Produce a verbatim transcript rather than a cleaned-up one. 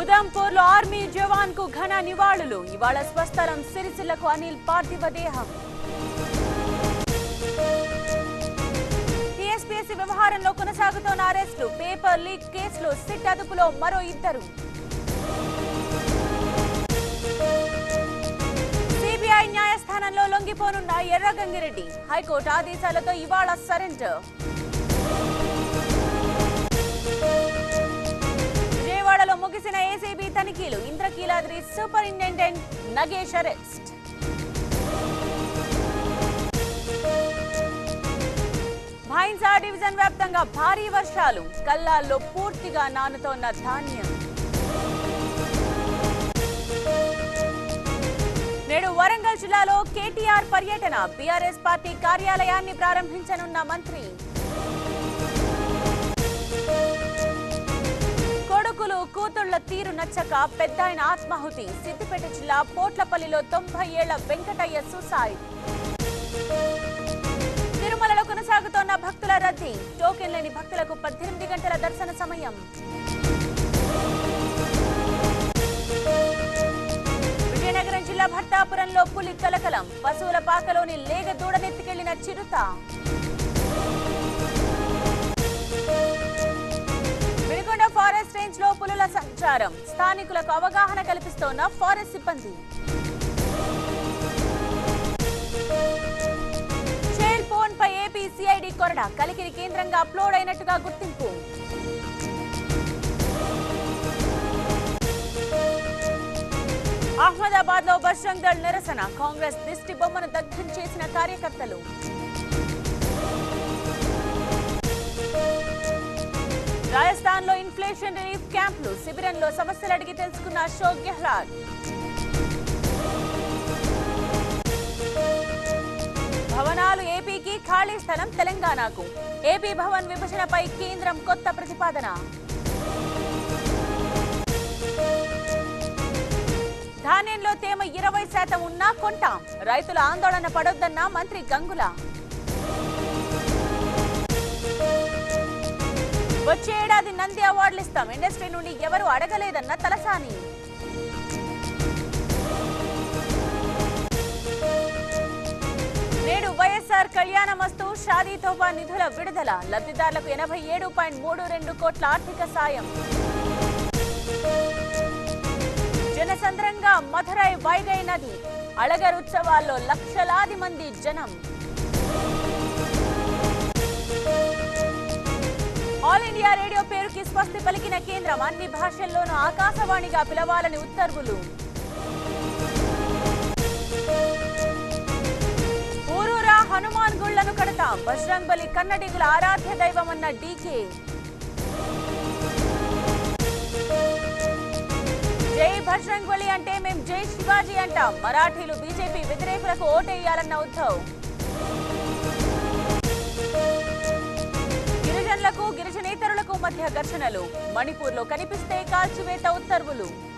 ఉదంపూర్లో army జవాన్ కు ఘన నివాళులు. ఇవాళ స్వస్థలం సిరిసిల్లకు అనిల్ పార్థివ దేహం. టీఎస్పీఎస్సీ వ్యవహారంలో కొనసాగుతోన్న అరెస్టు. పేపర్ లీక్ కేసులో సిట్ అదుపులో మరో ఇద్దరు. సిబిఐ న్యాయస్థానంలో లొంగిపోనున్న ఎర్రగంగిరెడ్డి. హైకోర్టు ఆదేశాలతో ఇవాళ సరెండర్. విజయవాడలో ముగిసిన ఏసీబీ తనిఖీలు. Indrakeeladri superintendent Nagesh arrest. Bhainsa division వ్యాప్తంగా భారీ వర్షాలు. కల్లాల్లో పూర్తిగా నానుతోన్న ధాన్యం. నేడు వరంగల్ జిల్లాలో కేటీఆర్ పర్యటన. బీఆర్ఎస్ పార్టీ కార్యాలయాన్ని ప్రారంభించనున్న మంత్రి. కొడుకులు కూతుళ్ల తీరు నచ్చక పెద్దాయన ఆత్మాహుతి. సిద్దిపేట జిల్లా పోట్లపల్లిలో తొంభై ఏళ్ల వెంకటయ్య సూసైడ్. తిరుమలలో కొనసాగుతోన్న భక్తుల రద్దీ. టోకెన్ లేని భక్తులకు పద్దెనిమిది గంటల దర్శన సమయం. విజయనగరం జిల్లా భర్తాపురంలో పులి కలకలం. పశువుల పాకలోని లేగ దూడనెత్తికెళ్లిన చిరుత. వినుకొండ ఫారెస్ట్ రేంజ్ లో పులుల సంచారం. స్థానికులకు అవగాహన కల్పిస్తోన్న ఫారెస్ట్ సిబ్బంది. షేల్ ఫోన్ పై ఏపీ సిఐడి కొరడా. కలికిరి కేంద్రంగా అప్లోడ్ అయినట్టుగా గుర్తింపు. అహ్మదాబాద్ లో బజరంగ్ దళ్ నిరసన. కాంగ్రెస్ దిష్టి బొమ్మను దగ్ధం చేసిన కార్యకర్తలు. రాజస్థాన్ లో ఇన్ఫ్లేషన్ రిలీఫ్ క్యాంపులు. శిబిరంలో సమస్యలు అడిగి తెలుసుకున్న అశోక్ గెహ్లాట్. భవనాలు ఏపీకి, ఖాళీ స్థలం తెలంగాణకు. ఏపీ భవన్ విభజనపై కేంద్రం కొత్త ప్రతిపాదన. ధాన్యంలో తేమ ఇరవై శాతం ఉన్నా కొంటాం. రైతుల ఆందోళన పడొద్దన్న మంత్రి గంగుల. వచ్చే ఏడాది నంది అవార్డులు ఇస్తాం. ఇండస్ట్రీ నుండి ఎవరు అడగలేదన్న తలసాని. నేడు వైఎస్ఆర్ కళ్యాణమస్తు షాదీ తోఫా నిధుల విడుదల. లబ్ధిదారులకు ఎనభై ఏడు పాయింట్ మూడు రెండు కోట్ల ఆర్థిక సాయం. జనసంద్రంగా మధురై వైగై నది. అళగర్ ఉత్సవాల్లో లక్షలాది మంది జనం. ఆల్ ఇండియా రేడియో పేరుకి స్వస్తి పలికిన కేంద్రం. అన్ని భాషల్లోనూ ఆకాశవాణిగా పిలవాలని ఉత్తర్వులు. ఊరూరా హనుమాన్ గుళ్లను కడతాం. బజరంగ్ బలి కన్నడిగుల ఆరాధ్య దైవమన్న డీకే. జై బజరంగ్ బలి అంటే మేం జై శివాజీ అంటాం. మరాఠీలు బీజేపీ వ్యతిరేకులకు ఓటేయాలన్న ఉద్ధవ్. గిరిజనులకు గిరిజనేతరులకు మధ్య ఘర్షణలు. మణిపూర్లో కనిపిస్తే కాల్చివేత ఉత్తర్వులు.